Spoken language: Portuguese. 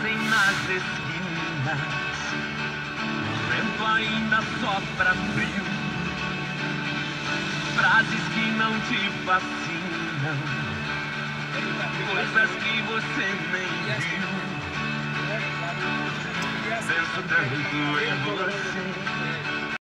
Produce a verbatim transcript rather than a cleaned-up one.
fazem nas esquinas. O vento ainda sopra frio. Frases que não te fascinam, coisas que você nem viu. Penso tanto em você.